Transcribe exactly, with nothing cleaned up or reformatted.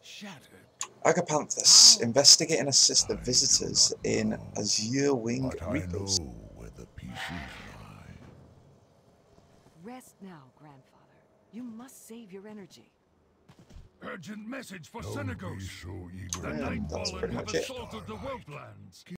Shattered. Agapanthus, investigate and assist the visitors in Azure Wing But I Reapers. know where the pieces lie. Rest now, grandfather. You must save your energy. Urgent message for Don't Senegal. be so eager. The And that's Nightfallen pretty have much it. assaulted the Wopelands.